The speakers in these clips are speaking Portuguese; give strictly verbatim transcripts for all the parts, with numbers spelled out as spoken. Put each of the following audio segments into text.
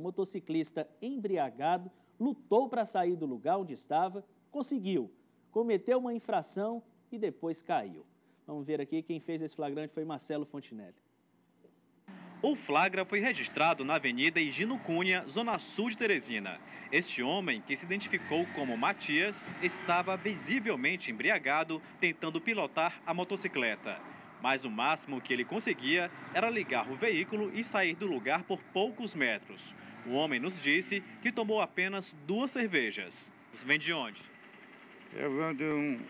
motociclista embriagado lutou para sair do lugar onde estava, conseguiu, cometeu uma infração e depois caiu. Vamos ver aqui, quem fez esse flagrante foi Marcelo Fontinelli. O flagra foi registrado na Avenida Higino Cunha, zona sul de Teresina. Este homem, que se identificou como Matias, estava visivelmente embriagado, tentando pilotar a motocicleta. Mas o máximo que ele conseguia era ligar o veículo e sair do lugar por poucos metros. O homem nos disse que tomou apenas duas cervejas. Você vem de onde? Eu venho de um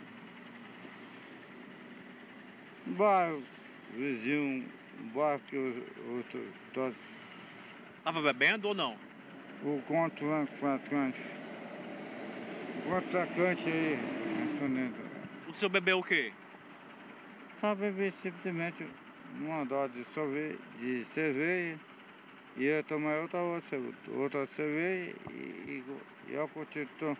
bairro vizinho, um bairro que eu estou... Estava bebendo ou não? O contra-atacante. O contra-atacante aí, respondendo. O senhor bebeu o quê? Só bebi simplesmente uma dose de sorvete, de cerveja, e eu tomei outra, outra, outra cerveja e, e, e eu continuo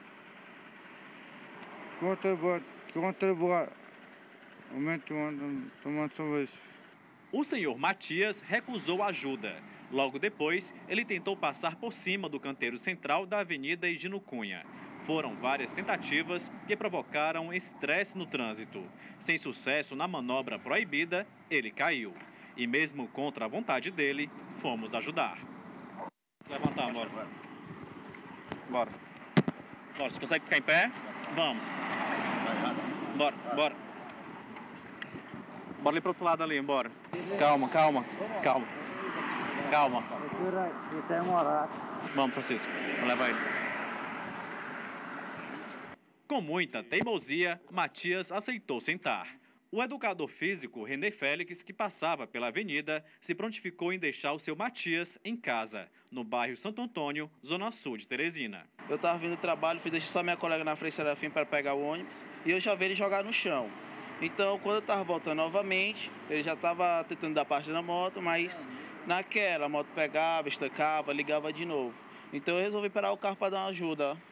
contribuindo, contribuindo, aumentando, tomando sorvete. O senhor Matias recusou ajuda. Logo depois, ele tentou passar por cima do canteiro central da Avenida Higino Cunha. Foram várias tentativas que provocaram estresse no trânsito. Sem sucesso na manobra proibida, ele caiu. E mesmo contra a vontade dele, fomos ajudar. Levantar, bora. Bora. Bora, você consegue ficar em pé? Vamos. Bora, bora. Bora ali pro outro lado ali, bora. Calma, calma, calma. Calma. Vamos, Francisco. Vamos levar ele. Com muita teimosia, Matias aceitou sentar. O educador físico René Félix, que passava pela avenida, se prontificou em deixar o seu Matias em casa, no bairro Santo Antônio, zona sul de Teresina. Eu estava vindo do trabalho, fui deixar só minha colega na frente Serafim para pegar o ônibus, e eu já vi ele jogar no chão. Então, quando eu estava voltando novamente, ele já estava tentando dar parte da moto, mas naquela, a moto pegava, estancava, ligava de novo. Então eu resolvi parar o carro para dar uma ajuda.